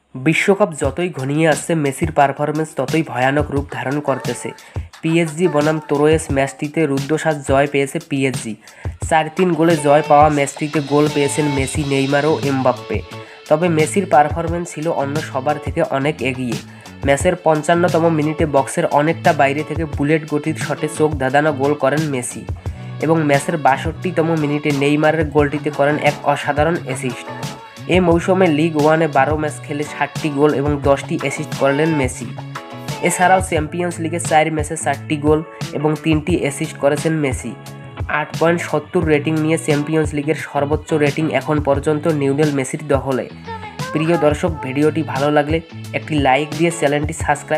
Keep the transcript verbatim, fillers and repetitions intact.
বিশ্বকাপ যতই ঘনিয়ে আসছে, মেসির পারফরম্যান্স ততই ভয়ানক রূপ ধারণ করতেছে। পিএসজি বনাম তোরোয়েস ম্যাচটিতে রুদ্ধশ্বাস জয় পেয়েছে পিএসজি। চার তিন গোলে জয় পাওয়া ম্যাচটিতে গোল পেয়েছেন মেসি, নেইমার ও এমবাপ্পে। তবে মেসির পারফরম্যান্স ছিল অন্য সবার থেকে অনেক এগিয়ে। ম্যাচের পঞ্চান্নতম মিনিটে বক্সের অনেকটা বাইরে থেকে বুলেট গতির শটে চোখ ধাঁধানো গোল করেন মেসি এবং ম্যাচের বাষট্টিতম মিনিটে নেইমারের গোলটিতে করেন এক অসাধারণ অ্যাসিস্ট। এ মৌসুমে লিগ ওয়ানে বারো ম্যাচ খেলে ষাটটি গোল এবং দশটি অ্যাসিস্ট করলেন মেসি। এছাড়াও চ্যাম্পিয়ন্স লিগে চার ম্যাচে চারটি গোল এবং তিনটি অ্যাসিস্ট করেছেন মেসি। আট পয়েন্ট সত্তর রেটিং নিয়ে চ্যাম্পিয়ন্স লিগের সর্বোচ্চ রেটিং এখন পর্যন্ত লিওনেল মেসির দখলে। প্রিয় দর্শক, ভিডিওটি ভালো লাগলে একটি লাইক দিয়ে চ্যানেলটি সাবস্ক্রাইব